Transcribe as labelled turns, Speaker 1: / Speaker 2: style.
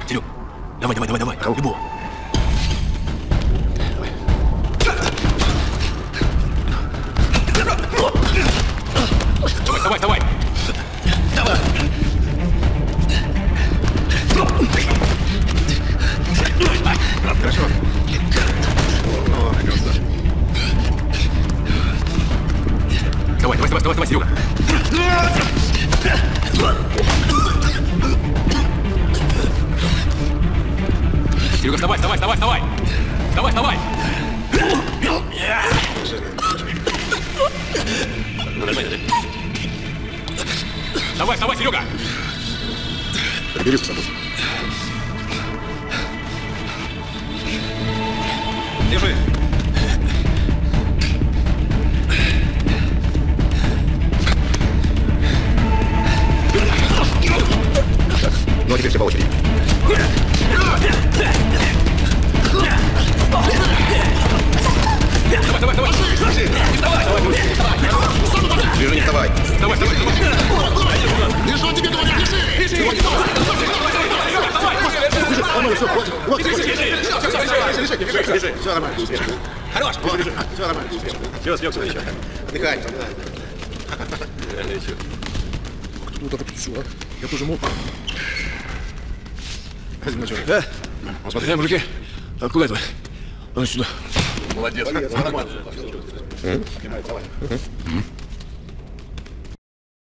Speaker 1: Серег, давай, любого. Давай. Хорошо. Давай, Серега. Серега, вставай. Давай. Давай, Серега.
Speaker 2: Прибери с собой.
Speaker 1: Держи.
Speaker 2: Ну а теперь все по очереди.
Speaker 1: Давай. Не вставай.
Speaker 2: Лежи, не вставай.
Speaker 1: Давай.
Speaker 2: Лежи, он тебе говорит, лежи. Давай, все, хватит. Вот, лежи. Все нормально.
Speaker 1: Хорош.
Speaker 2: Все нормально. Все, еще. Отдыхай. Вот так вот все, а? Я тоже мог.
Speaker 1: Да? Смотри, в руке. Откуда это? Давай сюда.
Speaker 2: Молодец. Нормально.